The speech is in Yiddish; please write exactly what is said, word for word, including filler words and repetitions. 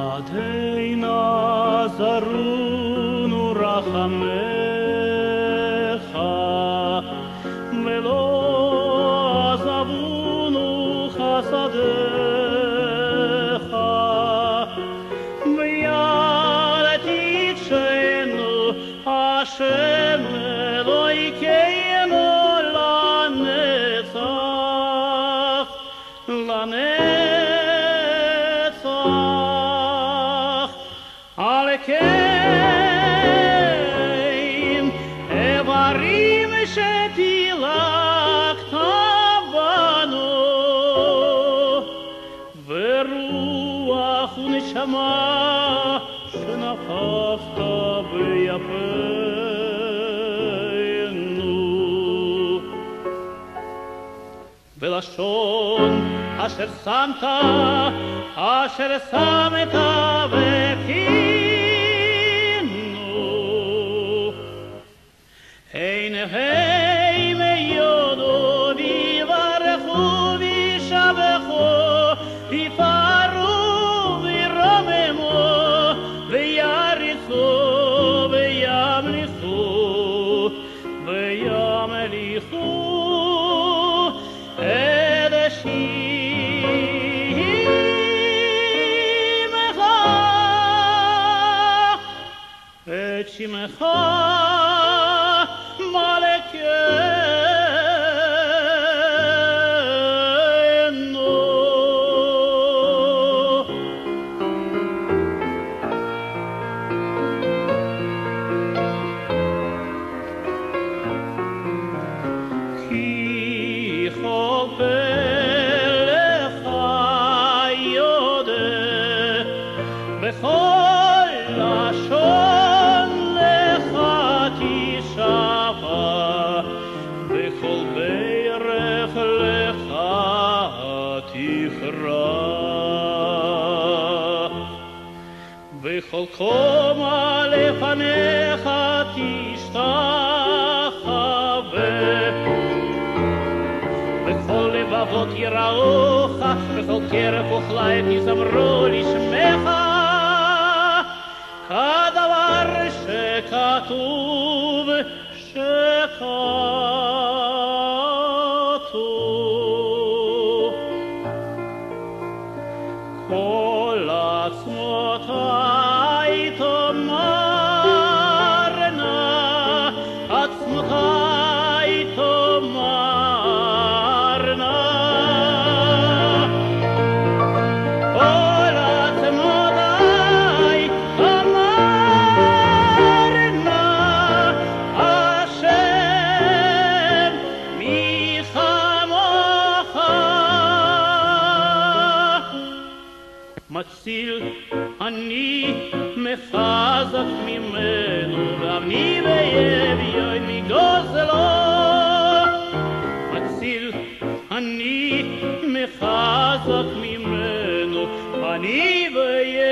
עד הנה זרונו רחמך ולא עזבונו חסדיך ויד תיטשנו השם אלוהינו לנצח לנצח על כן איברים שדילגת בנו ורוח ונשמה שנפחת ביפינו ולשון אשר שמת אשר שמת בפינו עיניהם יודו ויברכו וישבחו יפארו וירוממו ויריצו וימליכו וימליכו את שמך את שמך וכל קומה לפניך תשתחווה וכל לבבות יראוך וכל קרב וכליים יזמרו לשמך כדבר שכתוב שכתוב כל עצמותיי תאמרנה עצמותיי תאמרנה כל עצמותיי תאמרנה השם מי כמוך מציל אני מפזק ממנו ואבני ואביוי מגוזלו מציל אני מפזק ממנו אני ואביוי